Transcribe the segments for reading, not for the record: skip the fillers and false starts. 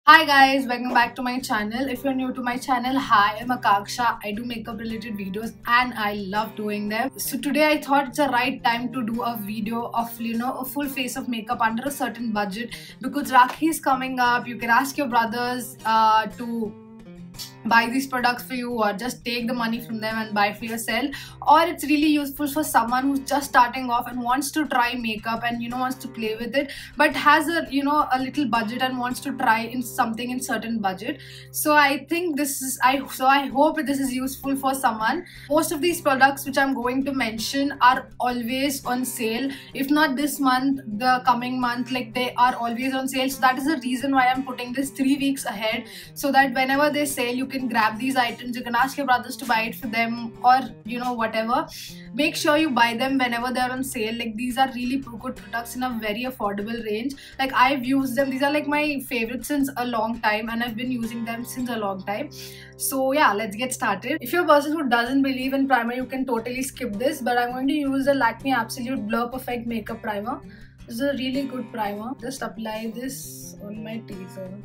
Hi guys, welcome back to my channel. If you're new to my channel, hi, I'm Akaksha. I do makeup related videos and I love doing them. So today I thought it's the right time to do a video of a full face of makeup under a certain budget because Rakhi is coming up. You can ask your brothers to buy these products for you or just take the money from them and buy for yourself, or it's really useful for someone who's just starting off and wants to try makeup and wants to play with it but has a a little budget and wants to try in something in certain budget. So I think this is I hope this is useful for someone. Most of these products which I'm going to mention are always on sale. If not this month, the coming month, like they are always on sale. So that is the reason why I'm putting this 3 weeks ahead, so that whenever they sale you can grab these items. You can ask your brothers to buy it for them, or whatever. Make sure you buy them whenever they're on sale. Like these are really good products in a very affordable range. Like I've used them. These are like my favorites since a long time and I've been using them since a long time. So yeah, let's get started. If you're a person who doesn't believe in primer, you can totally skip this, but I'm going to use the Lakme Absolute Blur Perfect Makeup Primer. This is a really good primer. Just apply this on my T-zone.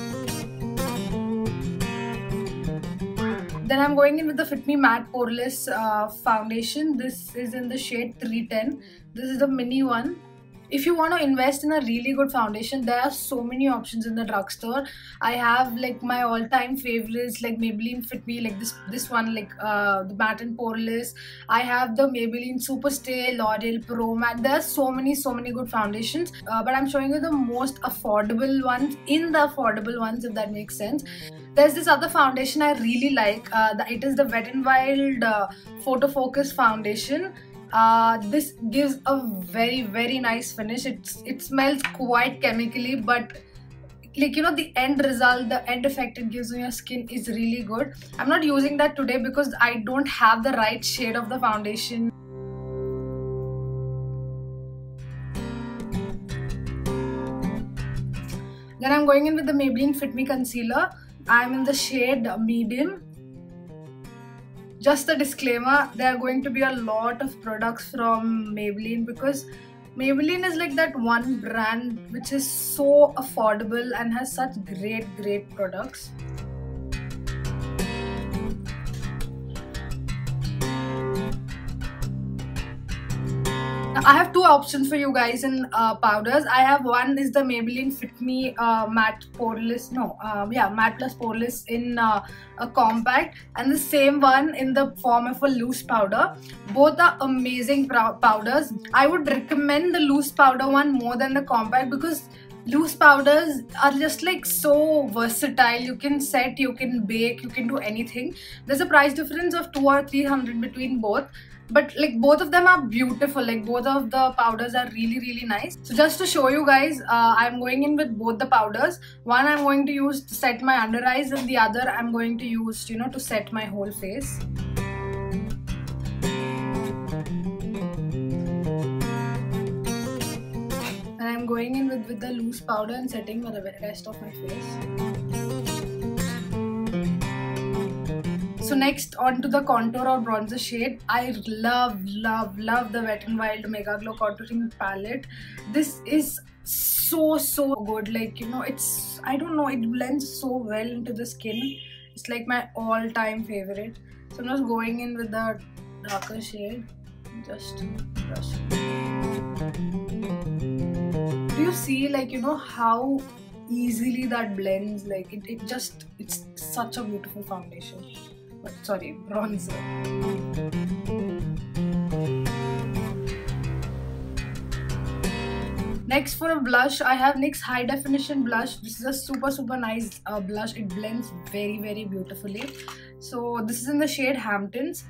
Then I'm going in with the Fit Me Matte Poreless foundation. This is in the shade 310. This is the mini one. If you want to invest in a really good foundation, there are so many options in the drugstore. I have like my all-time favorites like Maybelline Fit Me, like this one, like the matte and poreless. I have the Maybelline Super Stay, L'Oreal Pro Matte. There are so many good foundations, but I'm showing you the most affordable ones in the affordable ones, if that makes sense. There's this other foundation I really like. It is the Wet n Wild Photo Focus foundation. This gives a very nice finish. It smells quite chemically, but like the end result, the end effect it gives on your skin is really good. I'm not using that today because I don't have the right shade of the foundation. Then I'm going in with the Maybelline Fit Me Concealer. I'm in the shade medium. Just a disclaimer, there are going to be a lot of products from Maybelline because Maybelline is like that one brand which is so affordable and has such great products. Now, I have two options for you guys in powders. I have one is the Maybelline Fit Me Matte Poreless, Matte Plus Poreless in a compact, and the same one in the form of a loose powder. Both are amazing powders. I would recommend the loose powder one more than the compact because loose powders are just like so versatile. You can set, you can bake, you can do anything. There's a price difference of 200 or 300 between both, but like both of them are beautiful. Like both of the powders are really nice. So just to show you guys, I'm going in with both the powders. One I'm going to use to set my under eyes, and the other I'm going to use to set my whole face. And I'm going in with the loose powder and setting the rest of my face. So next, on to the contour or bronzer shade. I love the Wet n Wild Megaglo contouring palette. This is so good. Like it's, I don't know, it blends so well into the skin. It's like my all-time favorite. So I'm just going in with the darker shade. Just brush. Do you see how easily that blends? Like it's such a beautiful foundation. Sorry, bronzer. Next, for a blush, I have NYX High Definition Blush. This is a super nice blush. It blends very beautifully. So this is in the shade Hamptons.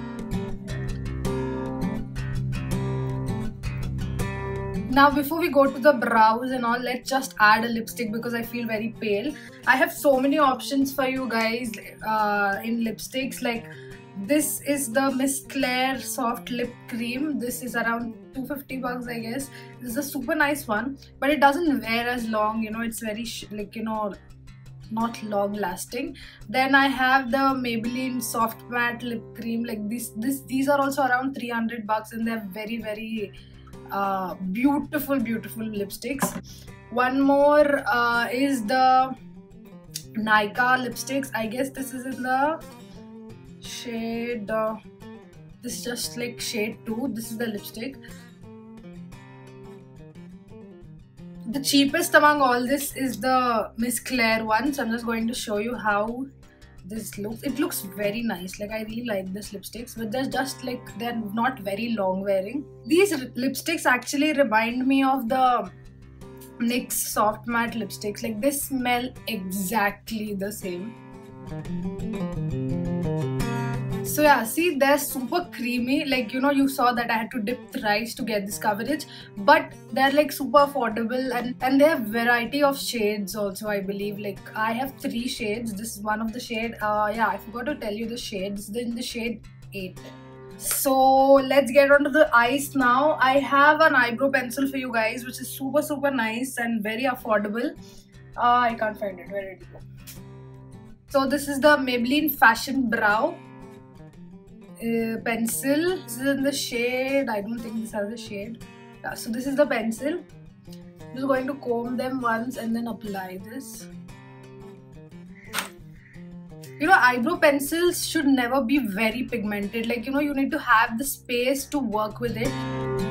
Now before we go to the brows and all, let's just add a lipstick because I feel very pale. I have so many options for you guys in lipsticks. Like this is the Miss Claire Soft Lip Cream. This is around 250 bucks, I guess. This is a super nice one, but it doesn't wear as long. It's very not long lasting. Then I have the Maybelline Soft Matte Lip Cream. Like these are also around 300 bucks and they're very beautiful lipsticks. One more is the Nykaa lipsticks. I guess this is in the shade, this is just like shade 2. This is the lipstick. The cheapest among all this is the Miss Claire one. So I'm just going to show you how this looks. It looks very nice. Like, I really like this lipsticks, but they're just like, they're not very long wearing. These lipsticks actually remind me of the NYX Soft Matte lipsticks. Like, they smell exactly the same. So yeah, see, they're super creamy. Like, you know, you saw that I had to dip thrice to get this coverage, but they're like super affordable, and they have variety of shades also, I believe. Like, I have 3 shades. This is one of the shade. Yeah, I forgot to tell you the shade. This is in the shade 8. So let's get on to the eyes now. I have an eyebrow pencil for you guys, which is super nice and very affordable. I can't find it. Where did it go? So this is the Maybelline Fashion Brow pencil. This is in the shade, I don't think this has a shade. Yeah, so this is the pencil. I'm just going to comb them once and then apply this. You know, eyebrow pencils should never be very pigmented. Like, you know, you need to have the space to work with it.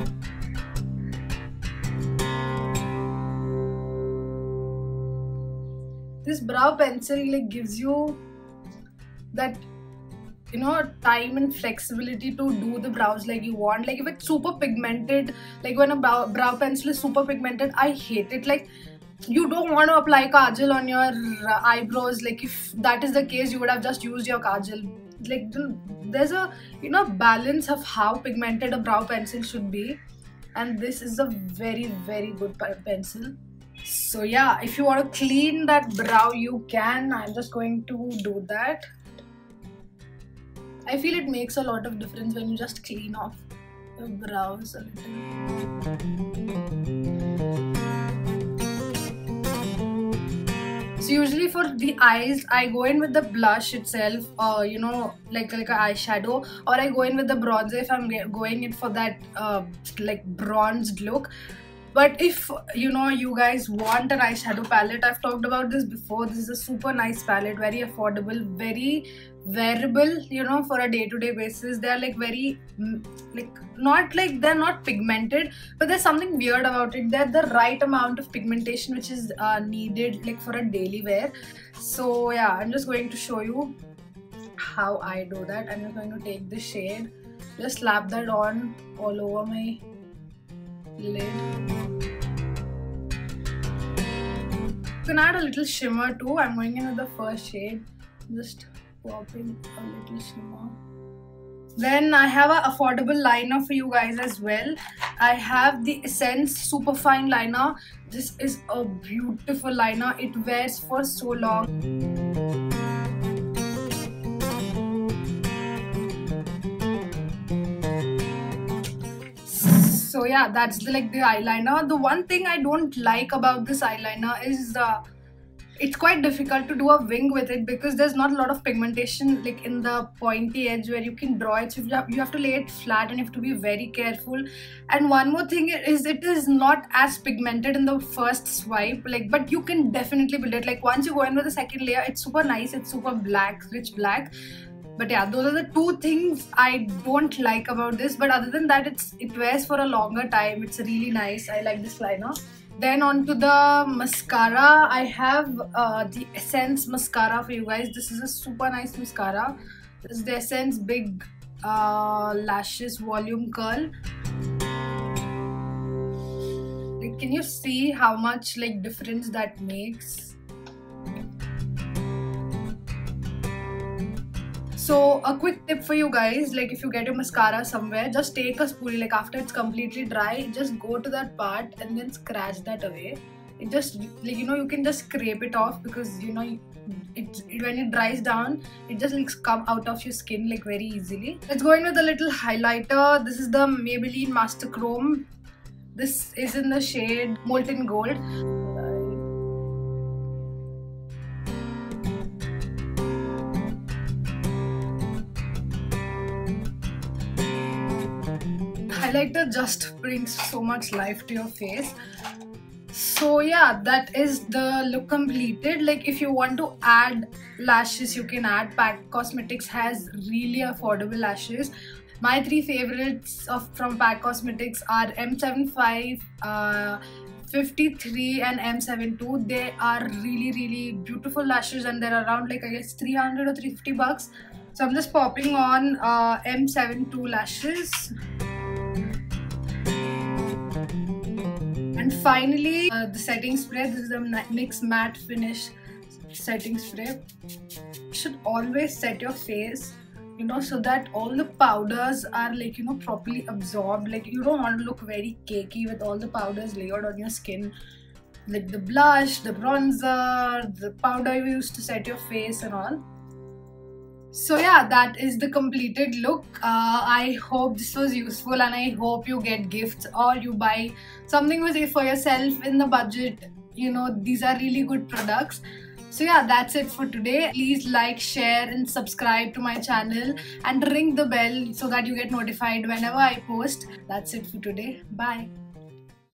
This brow pencil like gives you that, you know, time and flexibility to do the brows like you want. Like, if it's super pigmented, like when a brow pencil is super pigmented, I hate it. Like, you don't want to apply kajal on your eyebrows. Like, if that is the case, you would have just used your kajal. Like, there's a, you know, balance of how pigmented a brow pencil should be, and this is a very good pencil. So yeah, if you want to clean that brow, you can. I'm just going to do that. I feel it makes a lot of difference when you just clean off the brows a little. So usually for the eyes, I go in with the blush itself, you know, like an eyeshadow, or I go in with the bronzer if I'm going in for that like bronzed look. But if, you know, you guys want an eyeshadow palette, I've talked about this before. This is a super nice palette, very affordable, very wearable, you know, for a day-to-day basis. They're like very, like, not like they're not pigmented, but there's something weird about it. They're the right amount of pigmentation which is needed like for a daily wear. So yeah, I'm just going to show you how I do that. I'm just going to take this shade, just slap that on all over my lid. You can add a little shimmer too. I'm going in with the first shade, just popping a little shimmer. Then I have an affordable liner for you guys as well. I have the Essence Superfine Liner. This is a beautiful liner. It wears for so long. So yeah, that's the eyeliner. The one thing I don't like about this eyeliner is it's quite difficult to do a wing with it because there's not a lot of pigmentation like in the pointy edge where you can draw it. So you have to lay it flat and you have to be very careful. And one more thing is it is not as pigmented in the first swipe, like, but you can definitely build it. Like once you go in with the second layer, it's super nice. It's super black, rich black. But yeah, those are the two things I don't like about this. But other than that, it wears for a longer time. It's really nice. I like this liner. Then on to the mascara. I have the Essence mascara for you guys. This is a super nice mascara. This is the Essence Big Lashes Volume Curl. Like, can you see how much like difference that makes? So a quick tip for you guys, like if you get your mascara somewhere, just take a spoolie, like after it's completely dry, just go to that part and then scratch that away. It just, like, you know, you can just scrape it off because, you know, when it dries down, it just like come out of your skin like very easily. Let's go in with a little highlighter. This is the Maybelline Master Chrome. This is in the shade Molten Gold. Highlighter just brings so much life to your face. So yeah, that is the look completed. Like if you want to add lashes, you can add. Pack Cosmetics has really affordable lashes. My three favorites from Pack Cosmetics are M75, 53 and M72. They are really beautiful lashes, and they're around like I guess 300 or 350 bucks. So I'm just popping on M72 lashes. And finally, the setting spray. This is the NYX Matte Finish setting spray. You should always set your face, you know, so that all the powders are like, you know, properly absorbed. Like you don't want to look very cakey with all the powders layered on your skin. Like the blush, the bronzer, the powder you use to set your face and all. So yeah, that is the completed look. I hope this was useful, and I hope you get gifts or you buy something for yourself in the budget. You know, these are really good products. So yeah, that's it for today. Please like, share and subscribe to my channel and ring the bell so that you get notified whenever I post. That's it for today. Bye.